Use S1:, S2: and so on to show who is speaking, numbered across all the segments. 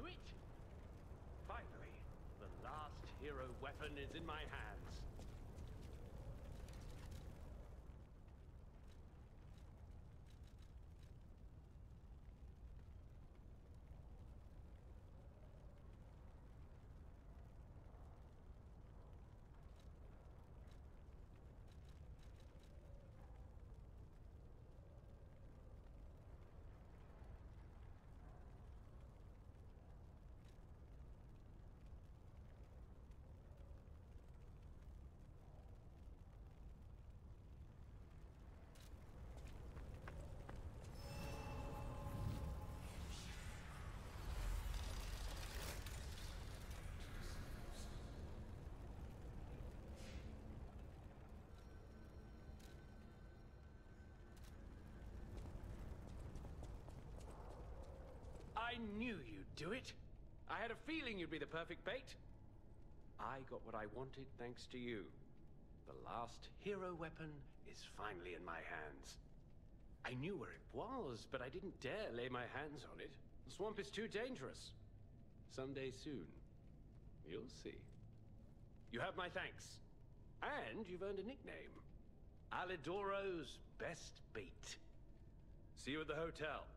S1: it! Finally, the last hero weapon is in my hands. I knew you'd do it. I had a feeling you'd be the perfect bait. I got what I wanted thanks to you. The last hero weapon is finally in my hands. I knew where it was, but I didn't dare lay my hands on it. The swamp is too dangerous. Someday soon, you'll see. You have my thanks. And you've earned a nickname. Alidoro's best bait. See you at the hotel.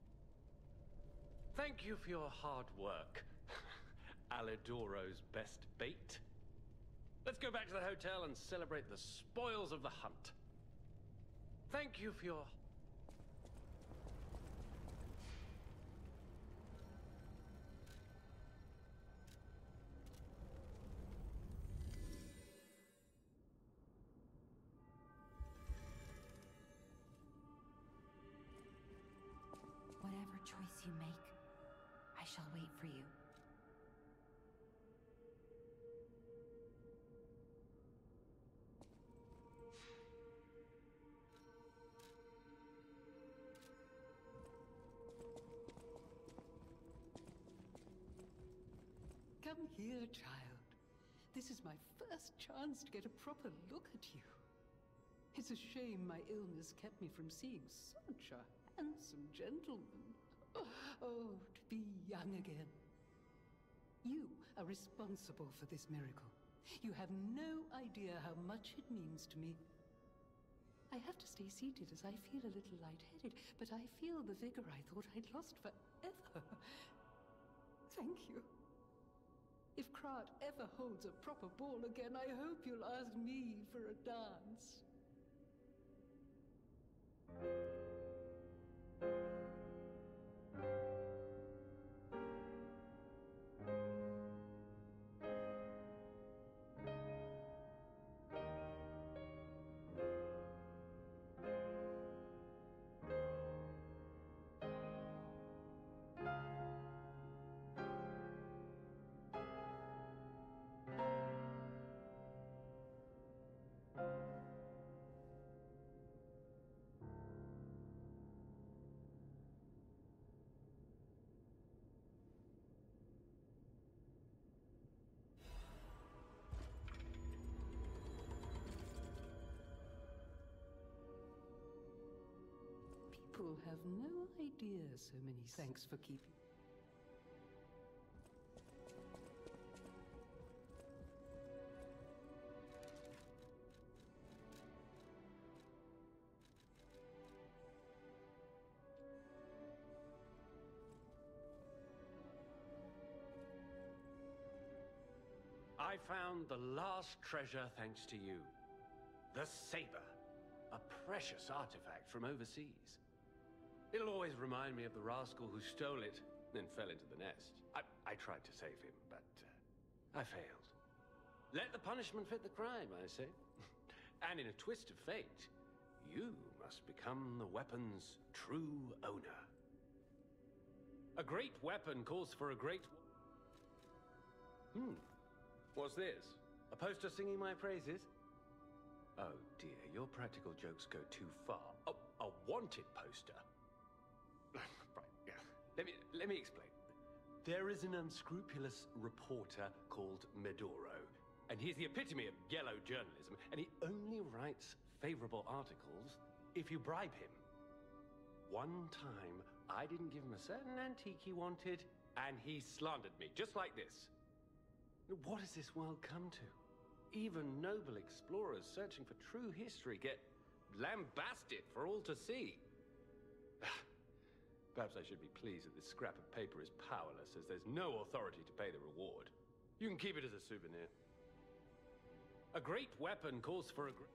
S1: Thank you for your hard work, Alidoro's best bait. Let's go back to the hotel and celebrate the spoils of the hunt. Thank you for your...
S2: Whatever choice you make, I shall wait for you.
S3: Come here, child. This is my first chance to get a proper look at you. It's a shame my illness kept me from seeing such a handsome gentleman. Oh, to be young again. You are responsible for this miracle. You have no idea how much it means to me. I have to stay seated as I feel a little lightheaded, but I feel the vigor I thought I'd lost forever. Thank you. If Krat ever holds a proper ball again, I hope you'll ask me for a dance. People have no idea so many thanks for keeping.
S1: I found the last treasure thanks to you. The saber. A precious artifact from overseas. It'll always remind me of the rascal who stole it, then fell into the nest. I tried to save him, but I failed. Let the punishment fit the crime, I say. And in a twist of fate, you must become the weapon's true owner. A great weapon calls for a great... What's this? A poster singing my praises? Oh dear, your practical jokes go too far. Oh, a wanted poster? Right, yeah. Let me explain. There is an unscrupulous reporter called Medoro, and he's the epitome of yellow journalism, and he only writes favorable articles if you bribe him. One time, I didn't give him a certain antique he wanted, and he slandered me, just like this. What has this world come to? Even noble explorers searching for true history get lambasted for all to see. Perhaps I should be pleased that this scrap of paper is powerless, as there's no authority to pay the reward. You can keep it as a souvenir. A great weapon calls for a great...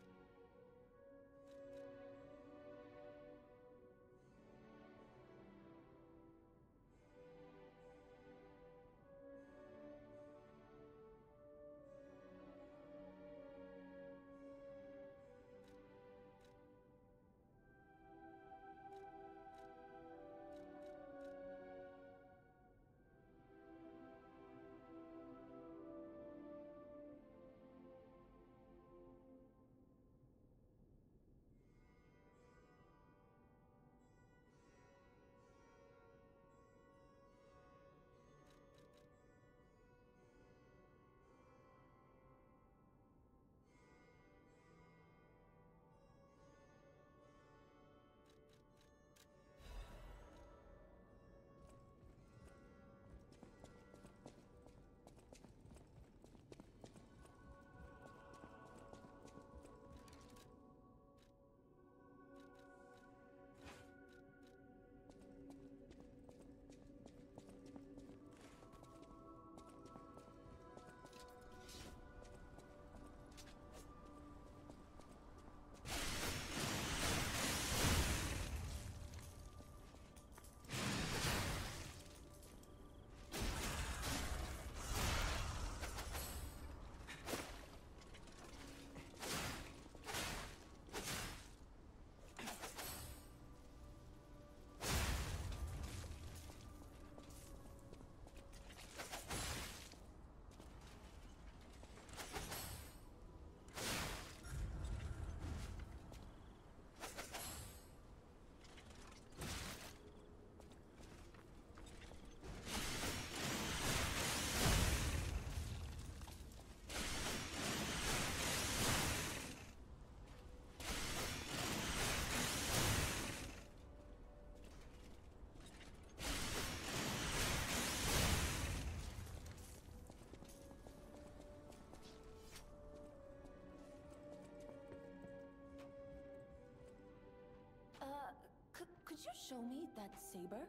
S4: Could you show me that saber?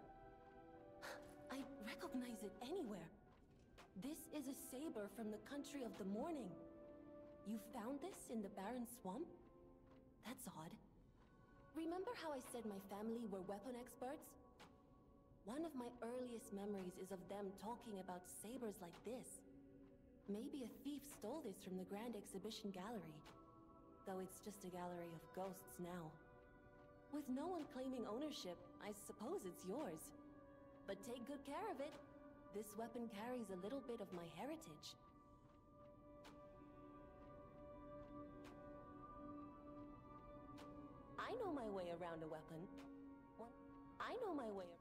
S4: I recognize it anywhere. This is a saber from the country of the morning. You found this in the barren swamp? That's odd. Remember how I said my family were weapon experts? One of my earliest memories is of them talking about sabers like this. Maybe a thief stole this from the Grand Exhibition Gallery. Though it's just a gallery of ghosts now. With no one claiming ownership, I suppose it's yours. But take good care of it. This weapon carries a little bit of my heritage. I know my way around a weapon. I know my way.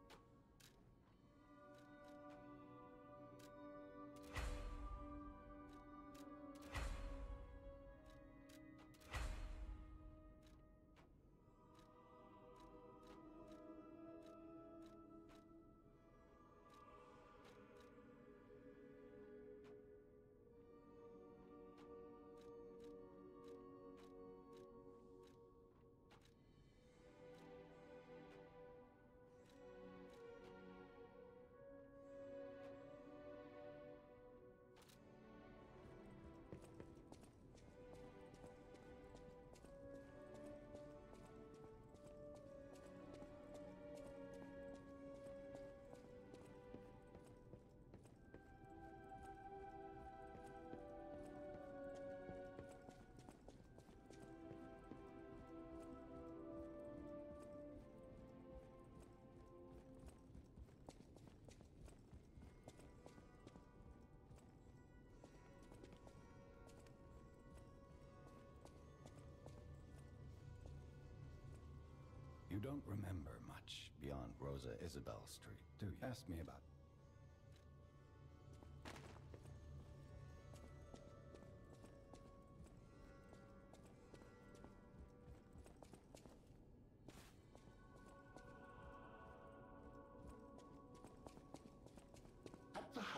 S5: You don't remember much beyond Rosa Isabel Street, do you? Ask me about...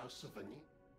S6: house of Vani?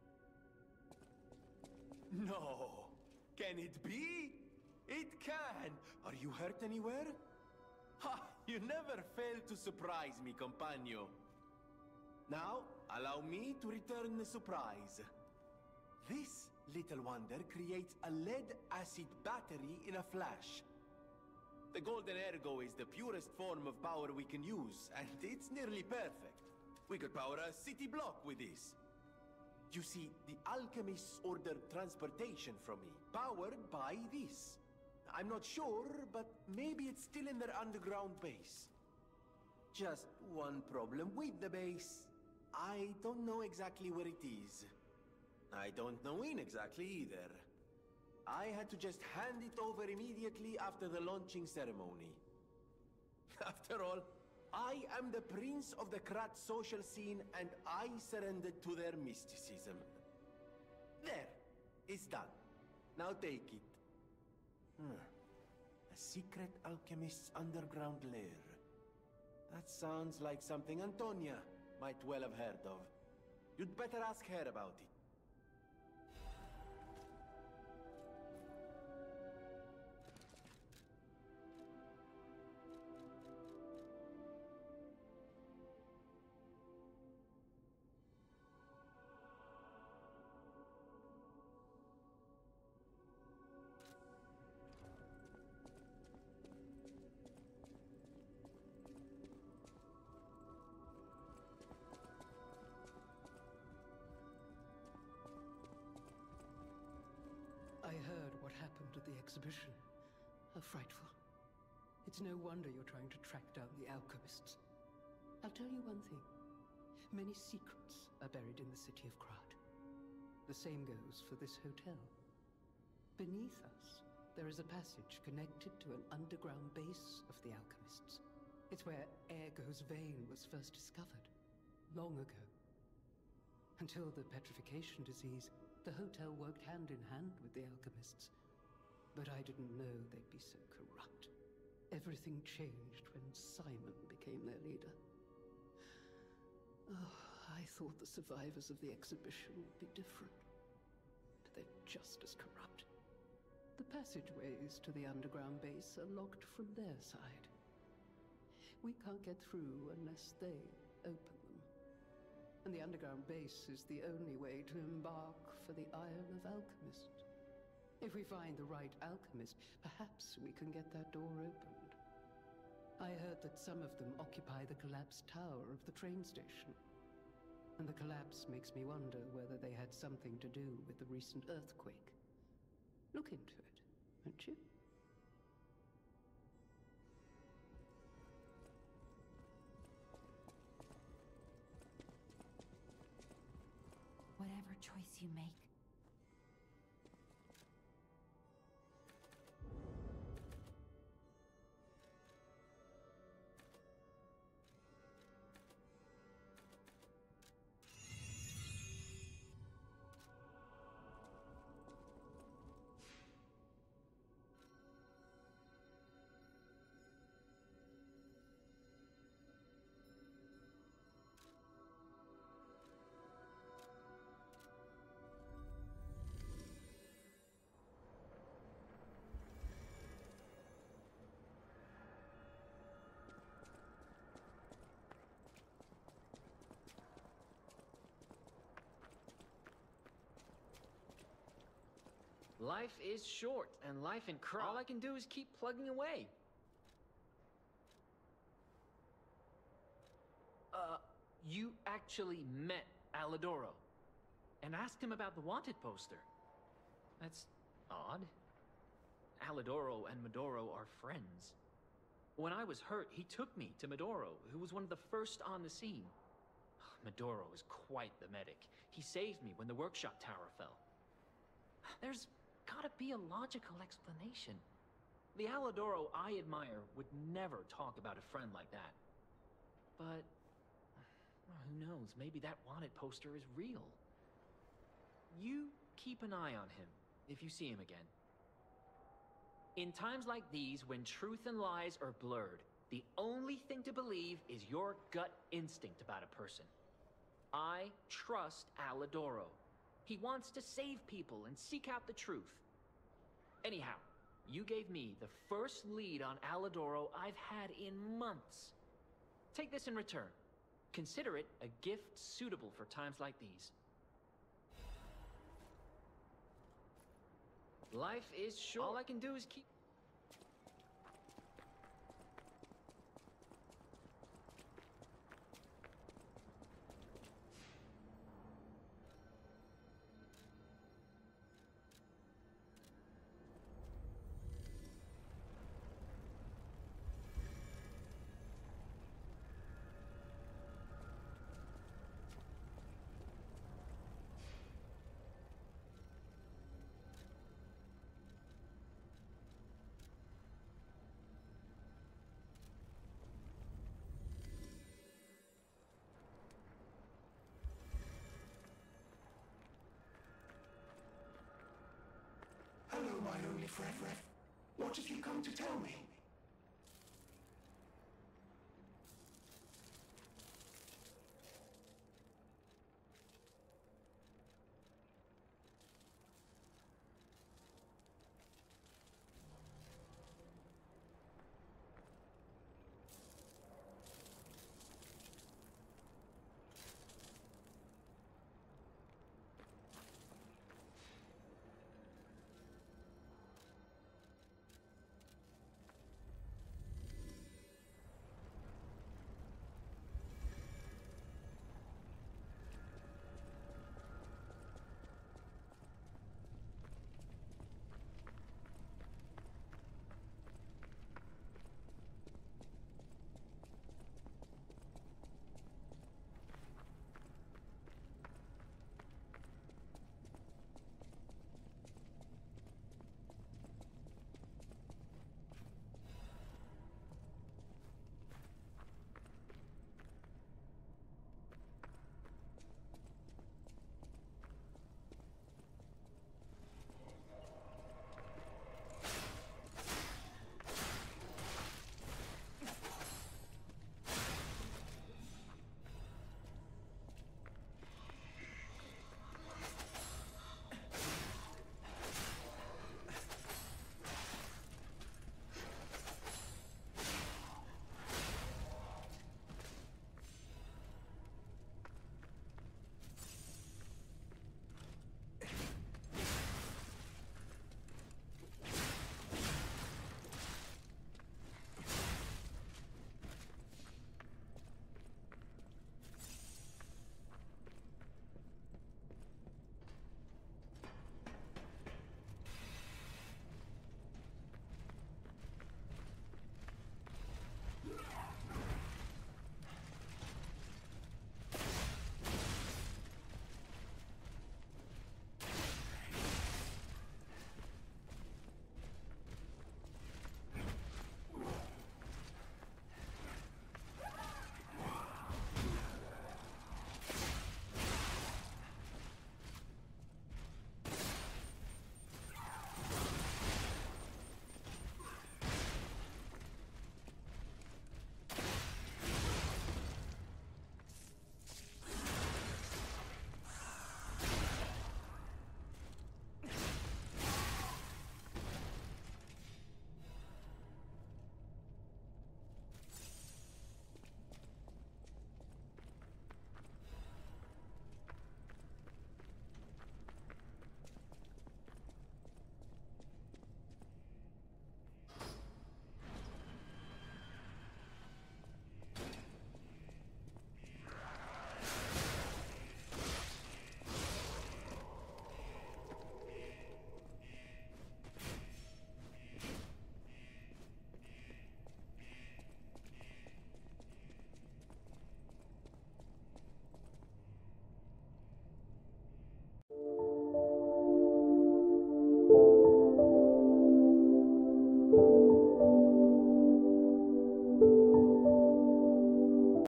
S7: No! Can it be? It can! Are you hurt anywhere? Ha! You never fail to surprise me, compagno. Now, allow me to return the surprise. This little wonder creates a lead-acid battery in a flash. The golden ergo is the purest form of power we can use, and it's nearly perfect. We could power a city block with this. You see, the alchemists ordered transportation from me, powered by this. I'm not sure, but maybe it's still in their underground base. Just one problem with the base. I don't know exactly where it is. I don't know when exactly either. I had to just hand it over immediately after the launching ceremony. After all, I am the prince of the Krat social scene, and I surrendered to their mysticism. There, it's done. Now take it. A secret alchemist's underground lair. That sounds like something Antonia might well have heard of. You'd better ask her about it.
S3: I heard what happened at the exhibition. How frightful. It's no wonder you're trying to track down the alchemists. I'll tell you one thing. Many secrets are buried in the city of Krat. The same goes for this hotel. Beneath us, there is a passage connected to an underground base of the alchemists. It's where Ergo's vein was first discovered, long ago. Until the petrification disease, the hotel worked hand in hand with the alchemists. But I didn't know they'd be so corrupt. Everything changed when Simon became their leader. Oh, I thought the survivors of the exhibition would be different. But they're just as corrupt. The passageways to the underground base are locked from their side. We can't get through unless they open them. And the underground base is the only way to embark for the Isle of Alchemist. If we find the right alchemist, perhaps we can get that door opened. I heard that some of them occupy the collapsed tower of the train station. And the collapse makes me wonder whether they had something to do with the recent earthquake. Look into it, won't you?
S2: Whatever choice you make,
S8: Life is short, and life in Krat. All I can do is keep plugging away. You actually met Alidoro and asked him about the wanted poster. That's odd. Alidoro and Medoro are friends. When I was hurt, he took me to Medoro, who was one of the first on the scene. Medoro is quite the medic. He saved me when the workshop tower fell. There's gotta be a logical explanation. The Alidoro I admire would never talk about a friend like that. But who knows, maybe that wanted poster is real. You keep an eye on him if you see him again. In times like these, when truth and lies are blurred, the only thing to believe is your gut instinct about a person. I trust Alidoro. He wants to save people and seek out the truth. Anyhow, you gave me the first lead on Alidoro I've had in months. Take this in return. Consider it a gift suitable for times like these. Life is short. All I can do is keep...
S6: Hello, my only friend. What have you come to tell me?